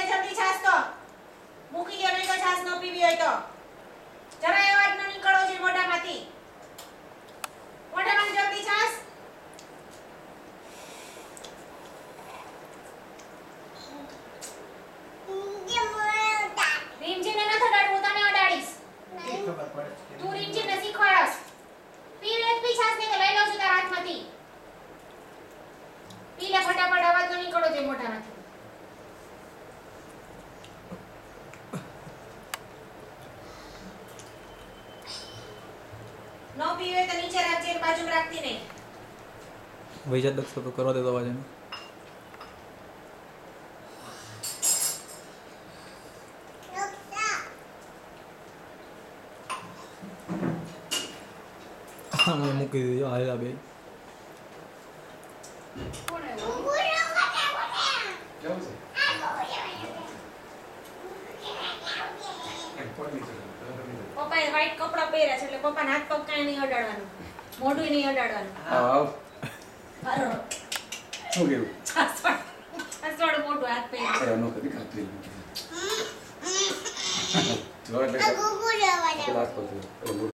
જલ્દી છાસ તો મૂકી દો, નહીં તો છાસ ન પીવી હોય તો જરાય અવાજ ન નીકળવો જોઈએ મોઢામાંથી જલ્દી છાસ. રીમજીને ન અડાડવું, તને અડાડીશ. તું રીમજીને શીખવાડસ. પી લે છાસ, ને તો લઈ લઉં છું તારા હાથમાંથી. પી લે ફટાફટ, અવાજ ન નીકળવો જોઈએ મોઢામાંથી. નો પીવે તો નીચે રાખજે, બાજુમાં રાખતી નહીં. વૈજા દક્ષ તો કરવા દેતો અવાજ એને. આમાં મૂકી દીધો હાલા બે. પપ્પાએ વ્હાઈટ કપડા પહેર્યા છે એટલે પપ્પાના હાથ પગ કાંઈ નહીં અડાડવાનું, મોઢું નહીં અડાડવાનું. બરોબર. શું કેવું? છાસવાળું મોઢું હાથ પહેર્યું. એનો કદી ખાતી નથી. જો એટલે